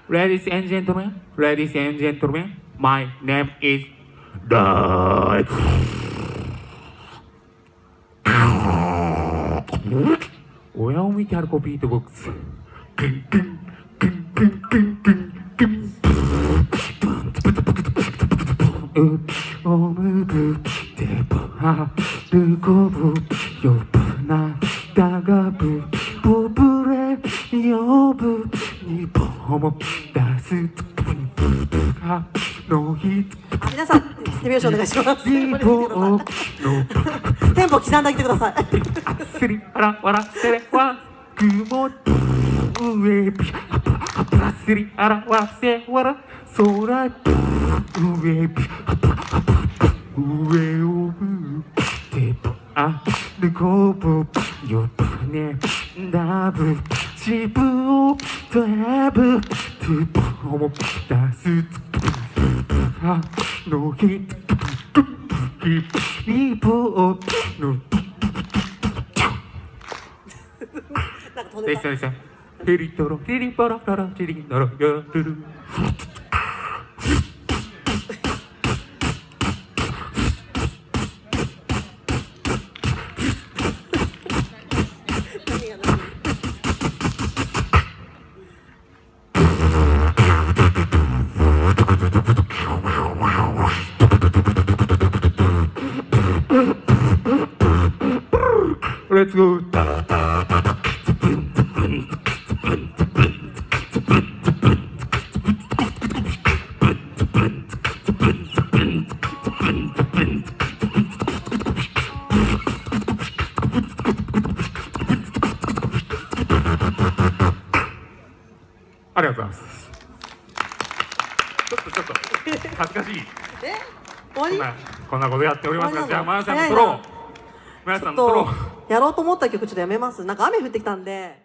Ladies and gentlemen, ladies and gentlemen, my name is Dark. 親を見て歩こうビートボックス。おむぶでばるこぶよぶなだがぶぼぶれよぶにぼも出すのひ皆さん手拍子お願いします。テンポ刻んであげてください。 あつりあらわらせれわ雲上びあつりあらわせわら空上び上を向いてばるこぶよぶねだぶちぶをだぶつぶを出すのひ一歩のですですヘリトロヘリパラパラチリノロヨルルLet's go.ありがとうございます。ちょっと恥ずかしい。 終わり？ こんなことやっておりますが、じゃあマヤさんのソロ、マヤさんのソロやろうと思った曲ちょっとやめます。なんか雨降ってきたんで。